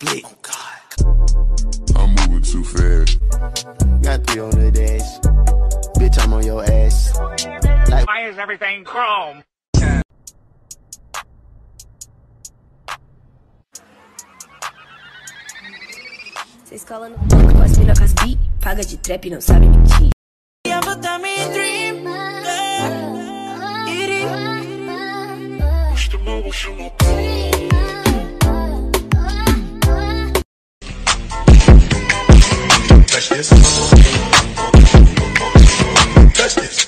split. Oh God. I'm moving too fast. Got 3 on the dash. Bitch, I'm on your ass. Like, why is everything chrome? Cês colam no banco, mas mina com as bi. Paga de trap, não sabe mentir. Touch this. Touch this.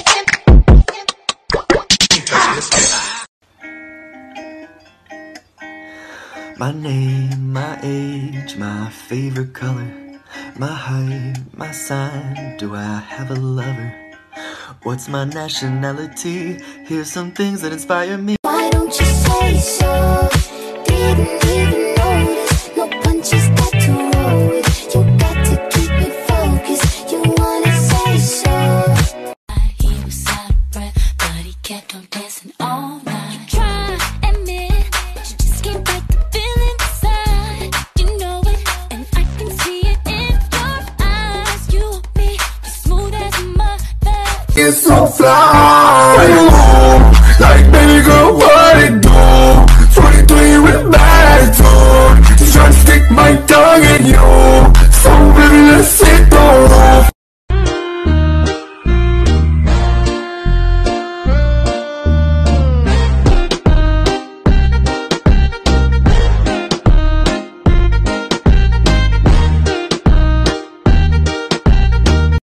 Touch this. My name, my age, my favorite color, my height, my sign, do I have a lover? What's my nationality? Here's some things that inspire me. Why don't you say so? Didn't even notice. No punches got to roll with. You got to keep it focused. You wanna say so? He was out of breath, but he kept on dancing all night. You try, admit, but you just can't fight the feeling inside. You know it, and I can see it in your eyes. You, me, as smooth as a mother. It's so fly. Like baby girl, what?